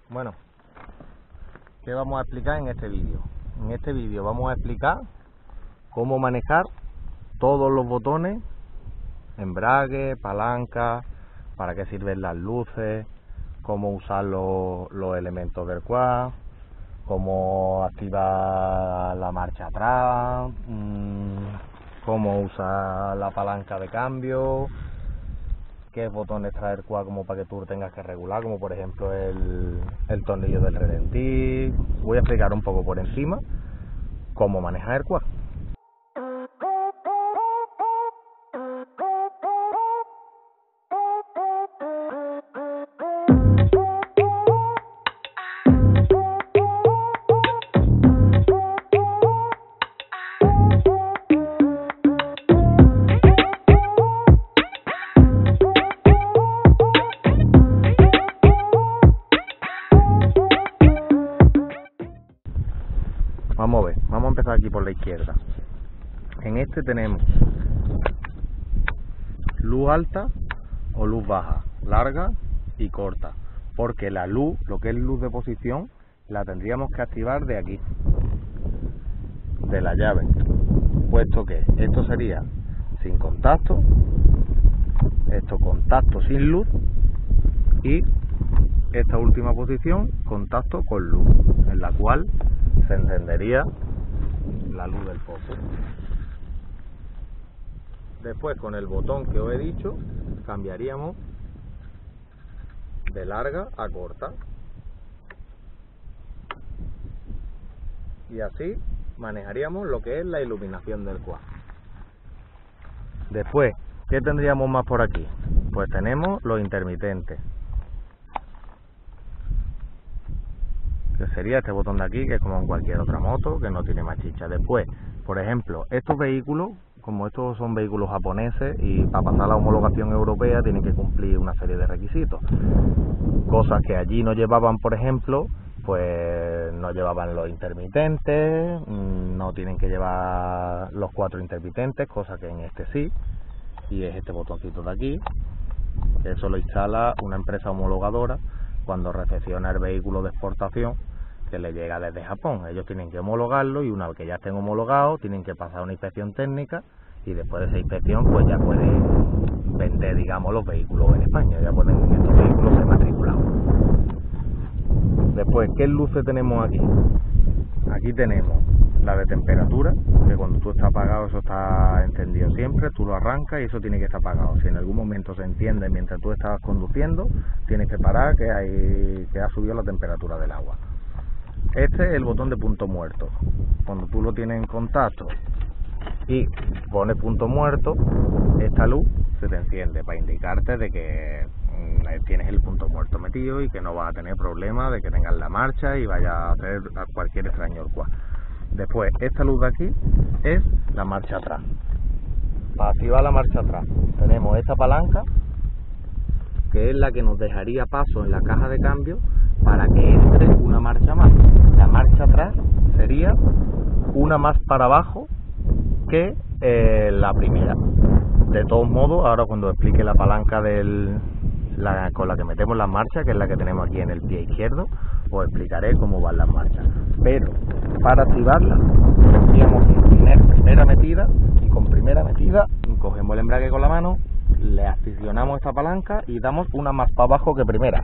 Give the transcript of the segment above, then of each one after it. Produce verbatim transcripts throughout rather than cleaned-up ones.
Bueno, ¿qué vamos a explicar en este vídeo? En este vídeo vamos a explicar cómo manejar todos los botones, embrague, palanca, para qué sirven las luces, cómo usar los, los elementos del quad, cómo activar la marcha atrás, mmm, cómo usar la palanca de cambio, qué botones trae el quad como para que tú tengas que regular, como por ejemplo el, el tornillo del redentir. Voy a explicar un poco por encima cómo manejar el quad. Vamos a ver, vamos a empezar aquí por la izquierda. En este tenemos luz alta o luz baja, larga y corta, porque la luz, lo que es luz de posición, la tendríamos que activar de aquí, de la llave, puesto que esto sería sin contacto, esto contacto sin luz y esta última posición contacto con luz, en la cual se encendería la luz del foco. Después, con el botón que os he dicho, cambiaríamos de larga a corta, y así manejaríamos lo que es la iluminación del quad. Después, ¿qué tendríamos más por aquí? Pues tenemos los intermitentes, que sería este botón de aquí, que es como en cualquier otra moto, que no tiene más chicha. Después, por ejemplo, estos vehículos, como estos son vehículos japoneses y para pasar la homologación europea tienen que cumplir una serie de requisitos, cosas que allí no llevaban. Por ejemplo, pues no llevaban los intermitentes, no tienen que llevar los cuatro intermitentes, cosa que en este sí, y es este botoncito de aquí. Eso lo instala una empresa homologadora cuando recepciona el vehículo de exportación que le llega desde Japón. Ellos tienen que homologarlo y una vez que ya estén homologados tienen que pasar una inspección técnica, y después de esa inspección pues ya pueden vender, digamos, los vehículos en España, ya pueden estos vehículos ser matriculados. Después, ¿qué luces tenemos aquí? Aquí tenemos la de temperatura, que cuando tú estás apagado eso está encendido siempre, tú lo arrancas y eso tiene que estar apagado. Si en algún momento se enciende mientras tú estás conduciendo, tienes que parar, que hay que ha subido la temperatura del agua. Este es el botón de punto muerto. Cuando tú lo tienes en contacto y pones punto muerto, esta luz se te enciende para indicarte de que mmm, tienes el punto muerto metido y que no vas a tener problemas de que tengas la marcha y vaya a hacer a cualquier extraño el quad. Después, esta luz de aquí es la marcha atrás. Para activar la marcha atrás tenemos esta palanca, que es la que nos dejaría paso en la caja de cambio para que entre una marcha más. La marcha atrás sería una más para abajo que eh, la primera. De todos modos, ahora cuando explique la palanca del, la, con la que metemos las marchas, que es la que tenemos aquí en el pie izquierdo, os explicaré cómo van las marchas. Pero para activarla tendríamos que tener primera metida, y con primera metida cogemos el embrague con la mano, le accionamos esta palanca y damos una más para abajo que primera.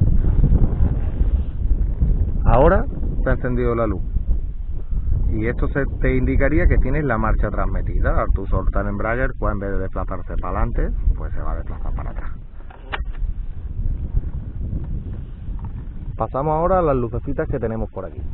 Ahora se ha encendido la luz y esto se te indicaría que tienes la marcha atrás metida. Al tú soltar el embrague, pues en vez de desplazarse para adelante, pues se va a desplazar para atrás. Pasamos ahora a las lucecitas que tenemos por aquí.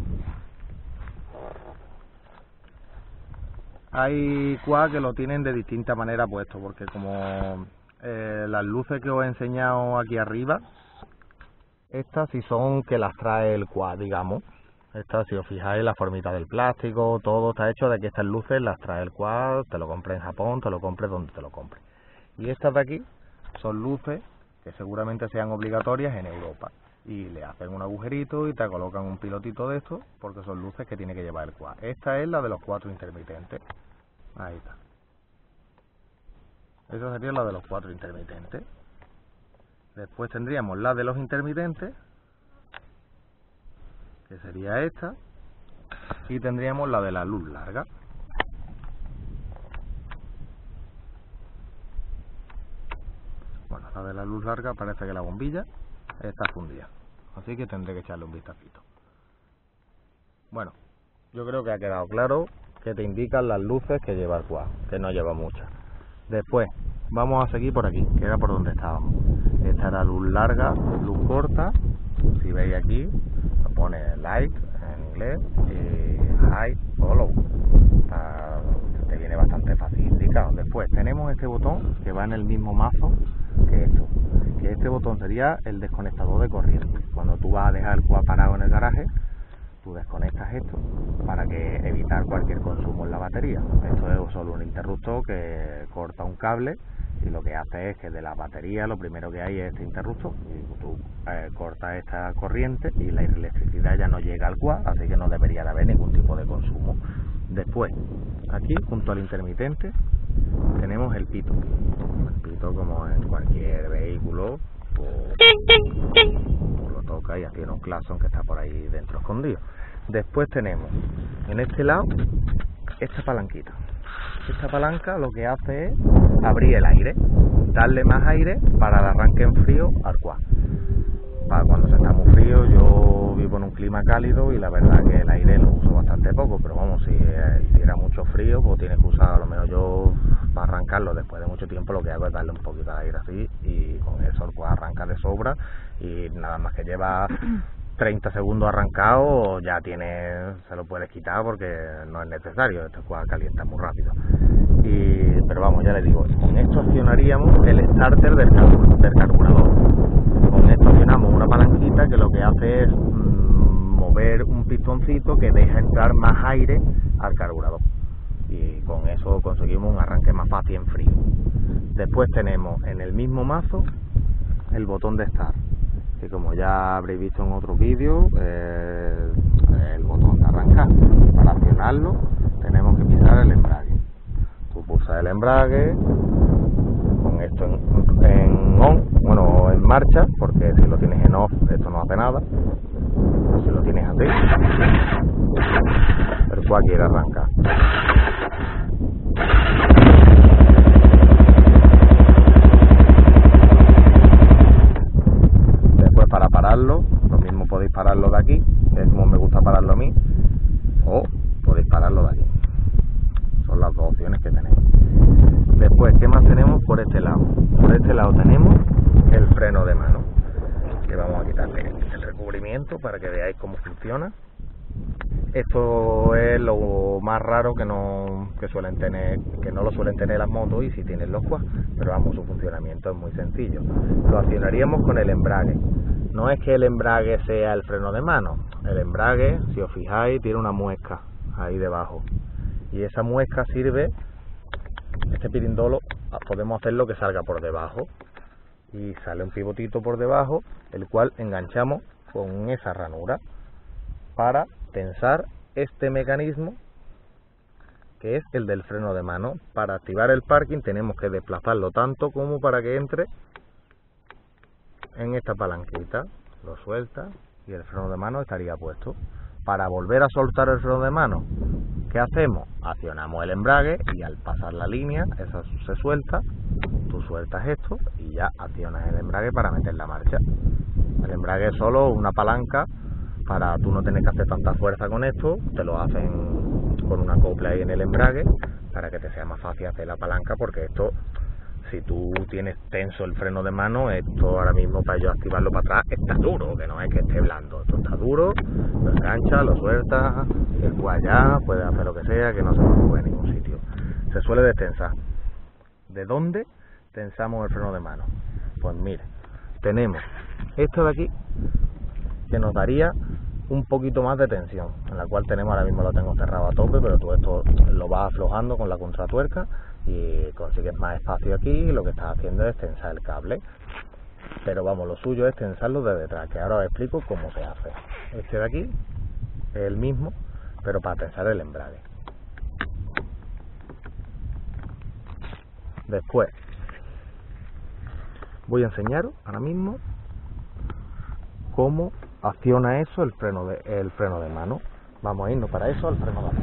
Hay quad que lo tienen de distinta manera puesto, porque como eh, las luces que os he enseñado aquí arriba, estas sí son que las trae el quad, digamos. Estas, si os fijáis, la formita del plástico, todo está hecho de que estas luces las trae el quad, te lo compres en Japón, te lo compres donde te lo compres. Y estas de aquí son luces que seguramente sean obligatorias en Europa, y le hacen un agujerito y te colocan un pilotito de estos, porque son luces que tiene que llevar el quad. Esta es la de los cuatro intermitentes. Ahí está. Esa sería la de los cuatro intermitentes. Después tendríamos la de los intermitentes, que sería esta, y tendríamos la de la luz larga. Bueno, la de la luz larga parece que la bombilla está fundida, así que tendré que echarle un vistacito. Bueno, yo creo que ha quedado claro que te indican las luces que lleva el quad, que no lleva muchas. Después vamos a seguir por aquí, que era por donde estábamos. Esta era luz larga, luz corta. Si veis aquí, pone light en inglés y high o low. Está, te viene bastante fácil indicado. Después tenemos este botón que va en el mismo mazo que esto. Que este botón sería el desconectador de corriente. Cuando tú vas a dejar el quad parado en el garaje, tú desconectas esto para que evitar cualquier consumo en la batería. Esto es solo un interruptor que corta un cable y lo que hace es que de la batería lo primero que hay es este interruptor y tú eh, cortas esta corriente y la electricidad ya no llega al quad, así que no debería de haber ningún tipo de consumo. Después, aquí junto al intermitente tenemos el pito. El pito, como en cualquier vehículo, pues, tú lo tocas y tiene un claxon que está por ahí dentro escondido. Después tenemos en este lado esta palanquita. Esta palanca lo que hace es abrir el aire, darle más aire para el arranque en frío al quad. Para cuando se está muy frío, yo vivo en un clima cálido y la verdad que el aire lo uso bastante poco, pero vamos, si hiciera mucho frío, pues tienes que usar, a lo menos yo para arrancarlo después de mucho tiempo lo que hago es darle un poquito de aire así y con eso el quad arranca de sobra y nada más que lleva treinta segundos arrancado ya tiene, se lo puedes quitar porque no es necesario, este quad calienta muy rápido. Y, pero vamos, ya les digo, con esto accionaríamos el starter del, car del carburador. Con esto accionamos una palanquita que lo que hace es mmm, mover un pistoncito que deja entrar más aire al carburador. Y con eso conseguimos un arranque más fácil en frío. Después tenemos en el mismo mazo el botón de start, que como ya habréis visto en otros vídeos, eh, el botón de arrancar. Para accionarlo tenemos que pisar el embrague. Tú pulsas el embrague, con esto en, en on, bueno, en marcha, porque si lo tienes en off esto no hace nada. Si lo tienes así, el quad quiere arrancar. Para pararlo, lo mismo podéis pararlo de aquí, que es como me gusta pararlo a mí, o podéis pararlo de aquí. Son las dos opciones que tenéis. Después, ¿qué más tenemos por este lado? Por este lado tenemos el freno de mano, que vamos a quitarle el recubrimiento para que veáis cómo funciona. Esto es lo más raro que no que suelen tener, que no lo suelen tener las motos y si tienen los quad, pero vamos, su funcionamiento es muy sencillo. Lo accionaríamos con el embrague. No es que el embrague sea el freno de mano, el embrague, si os fijáis, tiene una muesca ahí debajo y esa muesca sirve, este pirindolo podemos hacerlo que salga por debajo y sale un pivotito por debajo, el cual enganchamos con esa ranura para tensar este mecanismo que es el del freno de mano. Para activar el parking tenemos que desplazarlo tanto como para que entre en esta palanquita, lo suelta y el freno de mano estaría puesto. Para volver a soltar el freno de mano, ¿qué hacemos? Accionamos el embrague y al pasar la línea, eso se suelta, tú sueltas esto y ya accionas el embrague para meter la marcha. El embrague es solo una palanca para tú no tener que hacer tanta fuerza con esto, te lo hacen con una copla ahí en el embrague para que te sea más fácil hacer la palanca, porque esto, si tú tienes tenso el freno de mano, esto ahora mismo para yo activarlo para atrás está duro, que no es que esté blando, esto está duro, lo engancha, lo suelta, y el quad ya puede hacer lo que sea, que no se mueve en ningún sitio. Se suele destensar. ¿De dónde tensamos el freno de mano? Pues mire, tenemos esto de aquí, que nos daría un poquito más de tensión, en la cual tenemos, ahora mismo lo tengo cerrado a tope, pero tú esto lo vas aflojando con la contratuerca y consigues más espacio aquí y lo que estás haciendo es tensar el cable. Pero vamos, lo suyo es tensarlo de detrás, que ahora os explico cómo se hace. Este de aquí es el mismo, pero para tensar el embrague. Después voy a enseñaros ahora mismo cómo acciona eso el freno de, el freno de mano. Vamos a irnos para eso al freno de mano.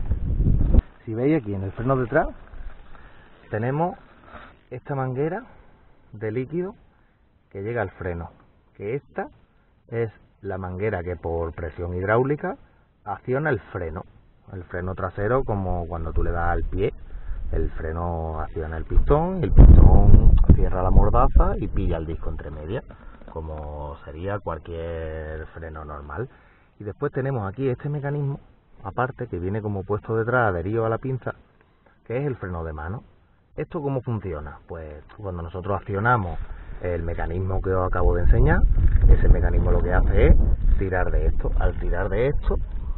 Si veis aquí en el freno detrás tenemos esta manguera de líquido que llega al freno, que esta es la manguera que por presión hidráulica acciona el freno, el freno trasero, como cuando tú le das al pie, el freno acciona el pistón, el pistón cierra la mordaza y pilla el disco entre medias, como sería cualquier freno normal. Y después tenemos aquí este mecanismo aparte que viene como puesto detrás, adherido a la pinza, que es el freno de mano. ¿Esto cómo funciona? Pues cuando nosotros accionamos el mecanismo que os acabo de enseñar, ese mecanismo lo que hace es tirar de esto. Al tirar de esto,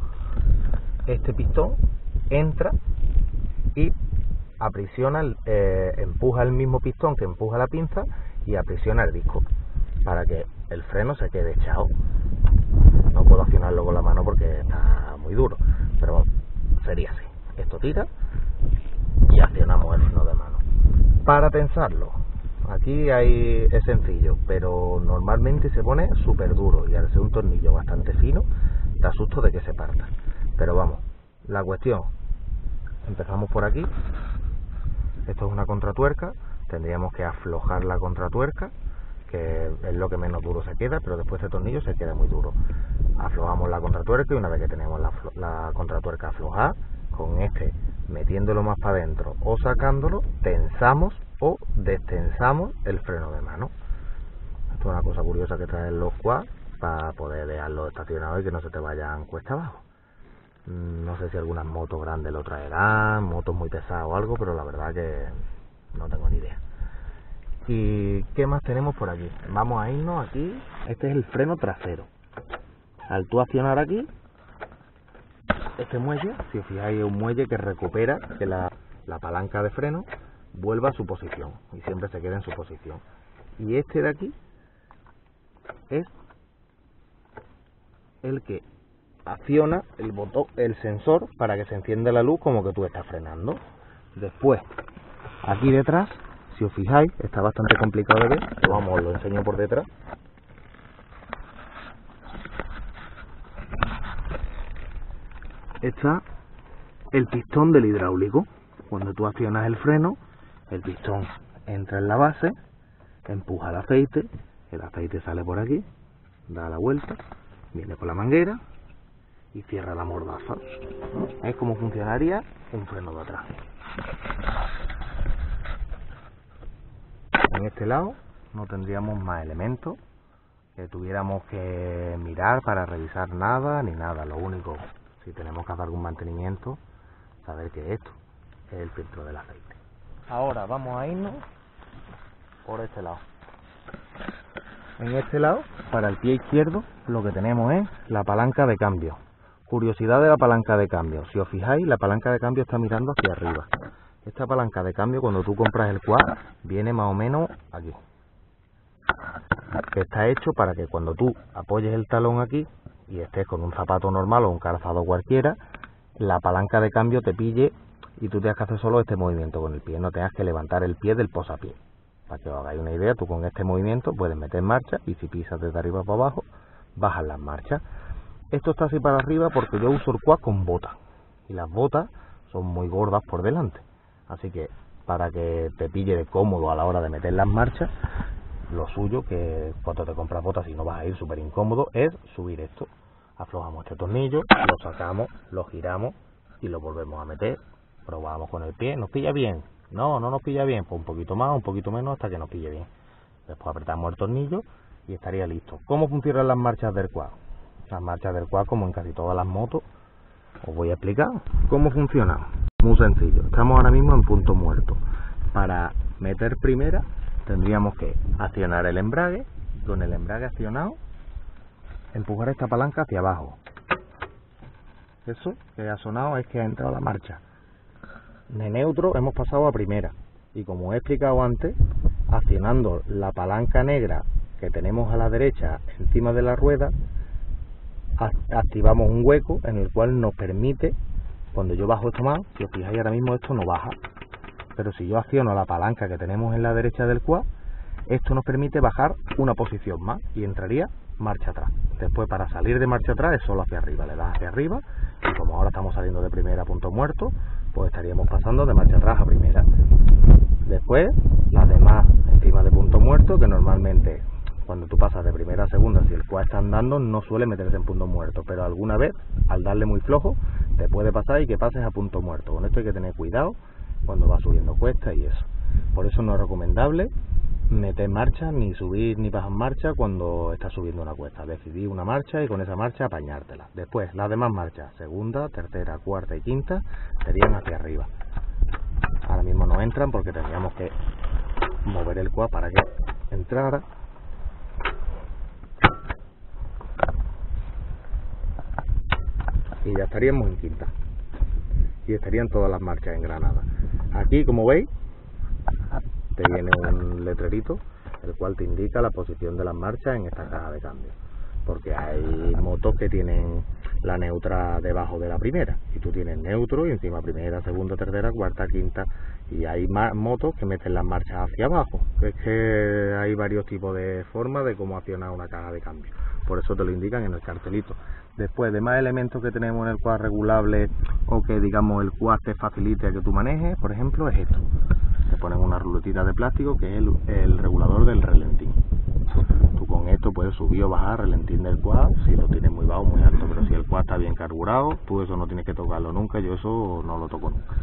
este pistón entra y aprisiona, el, eh, empuja el mismo pistón que empuja la pinza y aprisiona el disco para que el freno se quede echado. No puedo accionarlo con la mano porque está muy duro, pero bueno, sería así. Esto tira y accionamos el freno de mano. Para tensarlo, aquí hay, es sencillo, pero normalmente se pone súper duro y al ser un tornillo bastante fino, da susto de que se parta. Pero vamos, la cuestión, empezamos por aquí. Esto es una contratuerca, tendríamos que aflojar la contratuerca, que es lo que menos duro se queda, pero después este tornillo se queda muy duro. Aflojamos la contratuerca y una vez que tenemos la, la contratuerca aflojada, con este metiéndolo más para adentro o sacándolo, tensamos o destensamos el freno de mano. Esto es una cosa curiosa que traen los quads para poder dejarlo estacionado y que no se te vayan cuesta abajo. No sé si algunas motos grandes lo traerán, motos muy pesadas o algo, pero la verdad que no tengo ni idea. ¿Y qué más tenemos por aquí? Vamos a irnos aquí. Este es el freno trasero. Al tú accionar aquí, este muelle, si os fijáis, es un muelle que recupera que la, la palanca de freno vuelva a su posición y siempre se quede en su posición. Y este de aquí es el que acciona el botón, el sensor, para que se encienda la luz como que tú estás frenando. Después, aquí detrás, si os fijáis, está bastante complicado de ver, pero vamos, os lo enseño por detrás. Está el pistón del hidráulico. Cuando tú accionas el freno, el pistón entra en la base, empuja el aceite, el aceite sale por aquí, da la vuelta, viene por la manguera y cierra la mordaza. Es como funcionaría un freno de atrás. En este lado no tendríamos más elementos que tuviéramos que mirar para revisar nada ni nada. Lo único, si tenemos que hacer algún mantenimiento, saber que esto es el filtro del aceite. Ahora vamos a irnos por este lado. En este lado, para el pie izquierdo, lo que tenemos es la palanca de cambio. Curiosidad de la palanca de cambio: si os fijáis, la palanca de cambio está mirando hacia arriba. Esta palanca de cambio, cuando tú compras el quad, viene más o menos aquí, que está hecho para que cuando tú apoyes el talón aquí y estés con un zapato normal o un calzado cualquiera, la palanca de cambio te pille y tú tengas que hacer solo este movimiento con el pie, no tengas que levantar el pie del posapié. Para que os hagáis una idea, tú con este movimiento puedes meter marcha y si pisas desde arriba para abajo, bajas las marchas. Esto está así para arriba porque yo uso el quad con botas y las botas son muy gordas por delante. Así que para que te pille de cómodo a la hora de meter las marchas, lo suyo, que cuando te compras botas y no vas a ir súper incómodo, es subir esto. Aflojamos este tornillo, lo sacamos, lo giramos y lo volvemos a meter. Probamos con el pie, ¿nos pilla bien? No, no nos pilla bien, pues un poquito más, un poquito menos hasta que nos pille bien. Después apretamos el tornillo y estaría listo. ¿Cómo funcionan las marchas del quad? Las marchas del quad, como en casi todas las motos, os voy a explicar cómo funciona. Muy sencillo, estamos ahora mismo en punto muerto. Para meter primera tendríamos que accionar el embrague, con el embrague accionado, empujar esta palanca hacia abajo. Eso que ha sonado es que ha entrado la marcha. De neutro hemos pasado a primera y, como he explicado antes, accionando la palanca negra que tenemos a la derecha encima de la rueda, activamos un hueco en el cual nos permite, cuando yo bajo esto más, si os fijáis ahora mismo esto no baja, pero si yo acciono la palanca que tenemos en la derecha del quad, esto nos permite bajar una posición más y entraría marcha atrás. Después, para salir de marcha atrás es solo hacia arriba, le das hacia arriba y como ahora estamos saliendo de primera a punto muerto, pues estaríamos pasando de marcha atrás a primera. Después, las demás encima de punto muerto, que normalmente cuando tú pasas de primera a segunda, si el quad está andando, no suele meterse en punto muerto, pero alguna vez, al darle muy flojo, te puede pasar y que pases a punto muerto. Con esto hay que tener cuidado cuando vas subiendo cuesta y eso. Por eso no es recomendable meter marcha, ni subir ni bajar marcha cuando estás subiendo una cuesta. Decidí una marcha y con esa marcha apañártela. Después, las demás marchas, segunda, tercera, cuarta y quinta, serían hacia arriba. Ahora mismo no entran porque tendríamos que mover el quad para que entrara. Y ya estaríamos en quinta. Y estarían todas las marchas engranadas. Aquí, como veis, te viene un letrerito el cual te indica la posición de las marchas en esta caja de cambio, porque hay motos que tienen la neutra debajo de la primera y tú tienes neutro y encima primera, segunda, tercera, cuarta, quinta, y hay motos que meten las marchas hacia abajo. Es que hay varios tipos de formas de cómo accionar una caja de cambio, por eso te lo indican en el cartelito. Después, de más elementos que tenemos en el quad regulable o que digamos el quad te facilite a que tú manejes, por ejemplo, es esto. Te ponen una ruletita de plástico que es el, el regulador del relentín. Tú con esto puedes subir o bajar el relentín del quad si lo tienes muy bajo o muy alto, pero si el quad está bien carburado, tú eso no tienes que tocarlo nunca. Yo eso no lo toco nunca.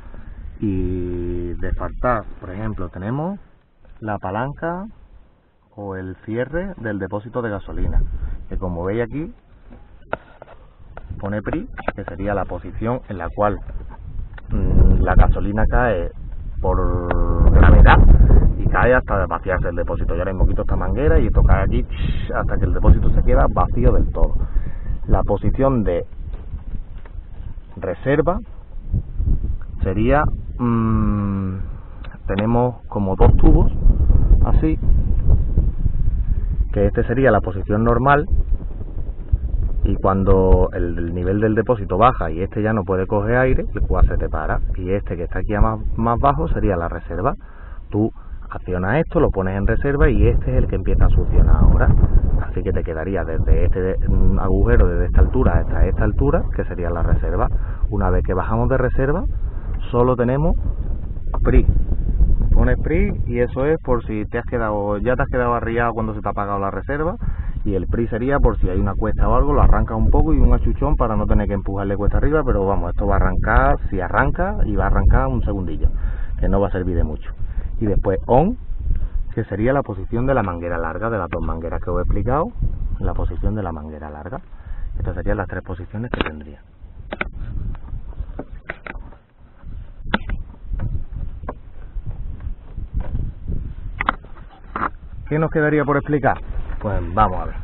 Y de faltar, por ejemplo, tenemos la palanca o el cierre del depósito de gasolina, que como veis aquí pone P R I, que sería la posición en la cual mmm, la gasolina cae por gravedad y cae hasta vaciarse el depósito. Y ahora mismo quito esta manguera y esto cae aquí hasta que el depósito se queda vacío del todo. La posición de reserva sería mmm, tenemos como dos tubos así, que este sería la posición normal, y cuando el, el nivel del depósito baja y este ya no puede coger aire, el quad se te para, y este que está aquí a más, más bajo sería la reserva. Tú accionas esto, lo pones en reserva y este es el que empieza a succionar ahora, así que te quedaría desde este agujero, desde esta altura hasta esta altura, que sería la reserva. Una vez que bajamos de reserva, solo tenemos P R I. Pones P R I y eso es por si te has quedado, ya te has quedado arriado cuando se te ha apagado la reserva, y el P R I sería por si hay una cuesta o algo, lo arrancas un poco y un achuchón para no tener que empujarle cuesta arriba, pero vamos, esto va a arrancar, si arranca, y va a arrancar un segundillo, que no va a servir de mucho. Y después ON, que sería la posición de la manguera larga, de las dos mangueras que os he explicado, la posición de la manguera larga. Estas serían las tres posiciones que tendría. ¿Qué nos quedaría por explicar? Pues vamos a ver.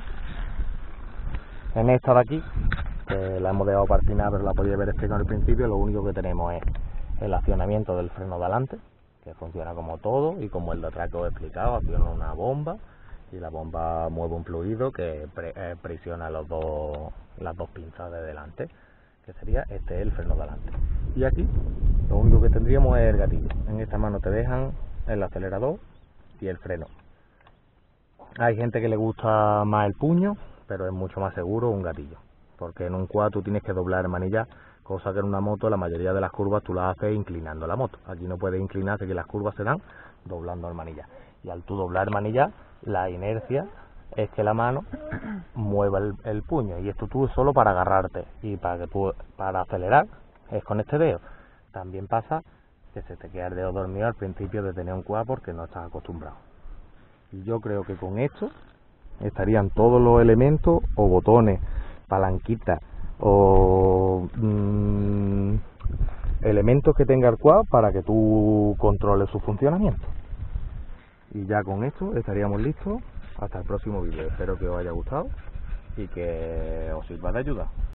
En esta de aquí, que la hemos dejado para el final, pero la podéis ver explicado al principio, lo único que tenemos es el accionamiento del freno de adelante, que funciona como todo, y como el de atrás que os he explicado, acciona una bomba, y la bomba mueve un fluido que pre eh, presiona los dos, las dos pinzas de delante, que sería este el freno de adelante. Y aquí, lo único que tendríamos es el gatillo. En esta mano te dejan el acelerador y el freno. Hay gente que le gusta más el puño, pero es mucho más seguro un gatillo, porque en un quad tú tienes que doblar el manillar, cosa que en una moto la mayoría de las curvas tú las haces inclinando la moto. Aquí no puedes inclinarse, que las curvas se dan doblando el manillar, y al tú doblar el manillar, la inercia es que la mano mueva el, el puño, y esto tú es solo para agarrarte, y para que tú para acelerar es con este dedo. También pasa que se te queda el dedo dormido al principio de tener un quad porque no estás acostumbrado. Y yo creo que con esto estarían todos los elementos o botones, palanquitas o mmm, elementos que tenga el quad para que tú controles su funcionamiento. Y ya con esto estaríamos listos hasta el próximo vídeo. Espero que os haya gustado y que os sirva de ayuda.